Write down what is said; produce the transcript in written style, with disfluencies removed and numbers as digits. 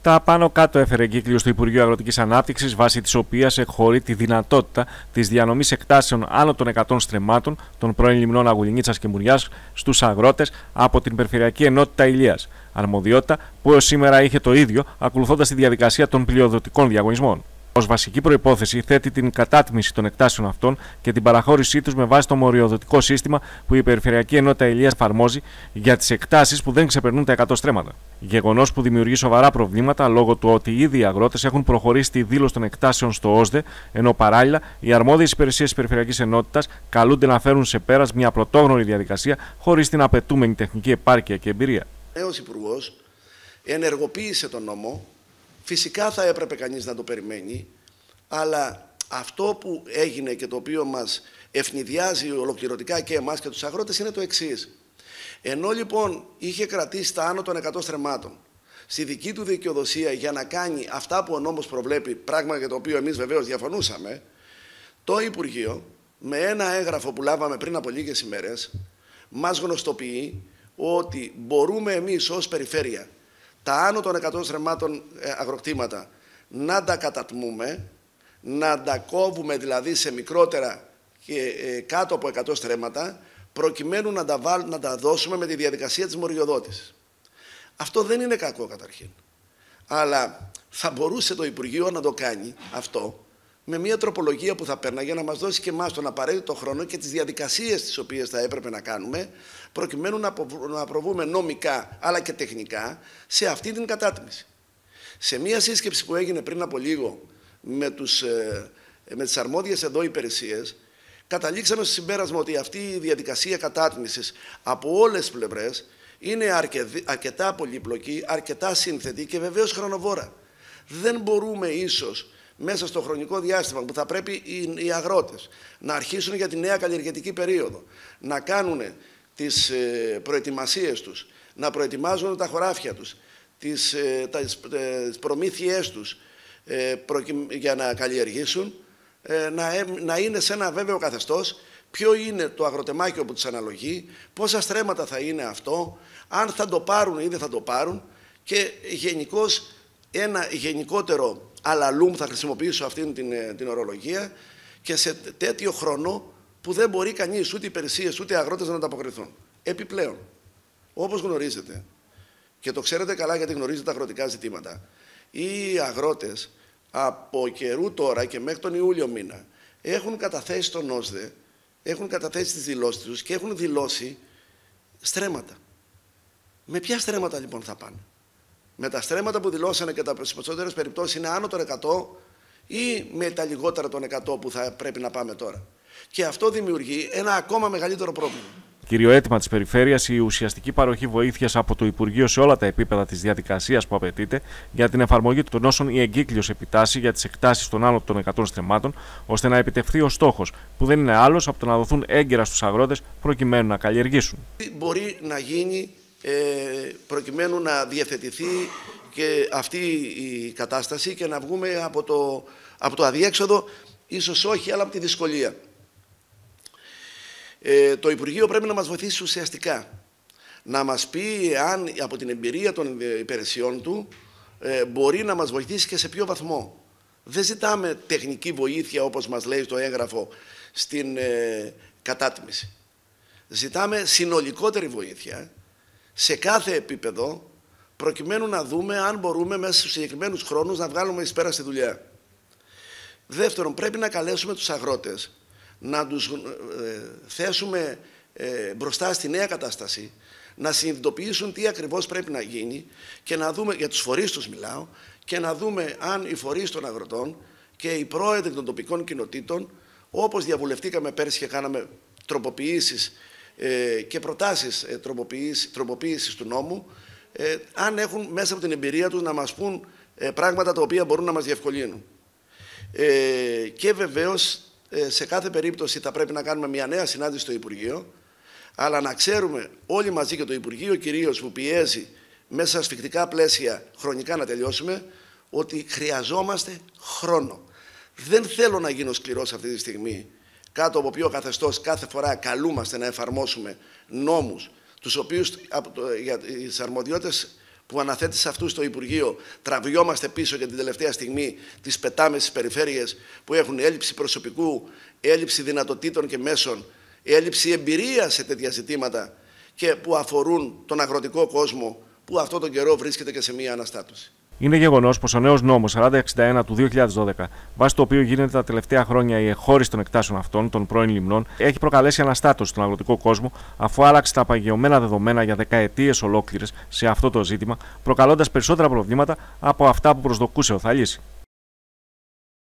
Τα πάνω κάτω έφερε εγκύκλιο στο Υπουργείο Αγροτικής Ανάπτυξης, βάσει της οποίας εκχωρεί τη δυνατότητα της διανομής εκτάσεων άνω των 100 στρεμμάτων των πρώην λιμνών Αγουλινίτσας και Μουριάς στους αγρότες από την Περιφερειακή Ενότητα Ηλίας. Αρμοδιότητα που έως σήμερα είχε το ίδιο, ακολουθώντας τη διαδικασία των πλειοδοτικών διαγωνισμών. Ως βασική προϋπόθεση θέτει την κατάτμιση των εκτάσεων αυτών και την παραχώρησή τους με βάση το μοριοδοτικό σύστημα που η Περιφερειακή Ενότητα Ηλίας εφαρμόζει για τις εκτάσεις που δεν ξεπερνούν τα 100 στρέμματα. Γεγονός που δημιουργεί σοβαρά προβλήματα λόγω του ότι ήδη οι αγρότες έχουν προχωρήσει τη δήλωση των εκτάσεων στο ΟΣΔΕ, ενώ παράλληλα οι αρμόδιες υπηρεσίες της Περιφερειακής Ενότητας καλούνται να φέρουν σε πέρας μια πρωτόγνωρη διαδικασία χωρίς την απαιτούμενη τεχνική επάρκεια και εμπειρία. Ο νέος Υπουργός ενεργοποίησε τον νόμο. Φυσικά θα έπρεπε κανείς να το περιμένει, αλλά αυτό που έγινε και το οποίο μας ευνηδιάζει ολοκληρωτικά και εμάς και τους αγρότες είναι το εξής. Ενώ λοιπόν είχε κρατήσει τα άνω των 100 στρεμμάτων στη δική του δικαιοδοσία για να κάνει αυτά που ο νόμος προβλέπει, πράγμα για το οποίο εμείς βεβαίως διαφωνούσαμε, το Υπουργείο με ένα έγγραφο που λάβαμε πριν από λίγες ημέρες μας γνωστοποιεί ότι μπορούμε εμείς ως περιφέρεια τα άνω των 100 στρεμμάτων αγροκτήματα να τα κατατμούμε, να τα κόβουμε δηλαδή σε μικρότερα και κάτω από 100 στρέμματα, προκειμένου να τα δώσουμε με τη διαδικασία της μοριοδότησης. Αυτό δεν είναι κακό καταρχήν. Αλλά θα μπορούσε το Υπουργείο να το κάνει αυτό με μια τροπολογία που θα πέρναγε να μας δώσει και εμάς τον απαραίτητο χρόνο και τις διαδικασίες τις οποίες θα έπρεπε να κάνουμε, προκειμένου να προβούμε νομικά αλλά και τεχνικά σε αυτή την κατάτμιση. Σε μια σύσκεψη που έγινε πριν από λίγο με τις αρμόδιες εδώ υπηρεσίες, καταλήξαμε στο συμπέρασμα ότι αυτή η διαδικασία κατάτμισης από όλες τις πλευρές είναι αρκετά πολύπλοκη, αρκετά σύνθετη και βεβαίως χρονοβόρα. Δεν μπορούμε ίσως μέσα στο χρονικό διάστημα που θα πρέπει οι αγρότες να αρχίσουν για τη νέα καλλιεργετική περίοδο, να κάνουν τις προετοιμασίες τους, να προετοιμάζουν τα χωράφια τους, τις προμήθειές τους για να καλλιεργήσουν, να είναι σε ένα βέβαιο καθεστώς ποιο είναι το αγροτεμάχιο που τους αναλογεί, πόσα στρέμματα θα είναι αυτό, αν θα το πάρουν ή δεν θα το πάρουν και γενικώς ένα γενικότερο αλαλούμ, θα χρησιμοποιήσω αυτήν την ορολογία, και σε τέτοιο χρόνο που δεν μπορεί κανείς, ούτε υπηρεσίες ούτε αγρότες να ανταποκριθούν. Επιπλέον, όπως γνωρίζετε, και το ξέρετε καλά γιατί γνωρίζετε τα αγροτικά ζητήματα, οι αγρότες από καιρού τώρα και μέχρι τον Ιούλιο μήνα έχουν καταθέσει στον ΟΣΔΕ, έχουν καταθέσει τις δηλώσεις τους και έχουν δηλώσει στρέμματα. Με ποια στρέμματα λοιπόν θα πάνε? Με τα στρέμματα που δηλώσανε και τα περισσότερες περιπτώσεις είναι άνω των 100 ή με τα λιγότερα των 100 που θα πρέπει να πάμε τώρα? Και αυτό δημιουργεί ένα ακόμα μεγαλύτερο πρόβλημα. Κύριο αίτημα της Περιφέρειας, η ουσιαστική παροχή βοήθειας από το Υπουργείο σε όλα τα επίπεδα της διαδικασίας που απαιτείται για την εφαρμογή των όσων η εγκύκλειος επιτάσσει για τις εκτάσεις των άνω των 100 στρεμμάτων, ώστε να επιτευχθεί ο στόχος, που δεν είναι άλλος από το να δοθούν έγκαιρα στους αγρότες προκειμένου να καλλιεργήσουν. Μπορεί να γίνει προκειμένου να διαθετηθεί και αυτή η κατάσταση και να βγούμε από το αδιέξοδο, ίσως όχι, αλλά από τη δυσκολία. Το Υπουργείο πρέπει να μας βοηθήσει ουσιαστικά. Να μας πει αν από την εμπειρία των υπηρεσιών του μπορεί να μας βοηθήσει και σε ποιο βαθμό. Δεν ζητάμε τεχνική βοήθεια όπως μας λέει το έγγραφο στην κατάτμιση. Ζητάμε συνολικότερη βοήθεια σε κάθε επίπεδο, προκειμένου να δούμε αν μπορούμε μέσα στους συγκεκριμένους χρόνους να βγάλουμε εις πέρα στη δουλειά. Δεύτερον, πρέπει να καλέσουμε τους αγρότες, να τους θέσουμε μπροστά στη νέα κατάσταση, να συνειδητοποιήσουν τι ακριβώς πρέπει να γίνει και να δούμε, για τους φορείς τους μιλάω, και να δούμε αν οι φορείς των αγροτών και οι πρόεδροι των τοπικών κοινοτήτων, όπως διαβουλευτήκαμε πέρσι και κάναμε τροποποιήσεις και προτάσεις τροποποίησης του νόμου, αν έχουν μέσα από την εμπειρία τους να μας πούν πράγματα τα οποία μπορούν να μας διευκολύνουν. Και βεβαίως σε κάθε περίπτωση θα πρέπει να κάνουμε μια νέα συνάντηση στο Υπουργείο, αλλά να ξέρουμε όλοι μαζί, και το Υπουργείο κυρίως που πιέζει μέσα σε ασφικτικά πλαίσια χρονικά να τελειώσουμε, ότι χρειαζόμαστε χρόνο. Δεν θέλω να γίνω σκληρός αυτή τη στιγμή, κάτω από ποιο καθεστώς κάθε φορά καλούμαστε να εφαρμόσουμε νόμους, τους οποίους για τις αρμοδιότητες που αναθέτει σε αυτούς το Υπουργείο, τραβιόμαστε πίσω και την τελευταία στιγμή τις πετάμε στις περιφέρειες που έχουν έλλειψη προσωπικού, έλλειψη δυνατοτήτων και μέσων, έλλειψη εμπειρίας σε τέτοια ζητήματα και που αφορούν τον αγροτικό κόσμο που αυτόν τον καιρό βρίσκεται και σε μια αναστάτωση. Είναι γεγονός πως ο νέος νόμος 4061 του 2012, βάσει το οποίο γίνεται τα τελευταία χρόνια η εχώρηση των εκτάσεων αυτών, των πρώην λιμνών, έχει προκαλέσει αναστάτωση στον αγροτικό κόσμο, αφού άλλαξε τα παγιωμένα δεδομένα για δεκαετίες ολόκληρες σε αυτό το ζήτημα, προκαλώντας περισσότερα προβλήματα από αυτά που προσδοκούσε ο Θαλής.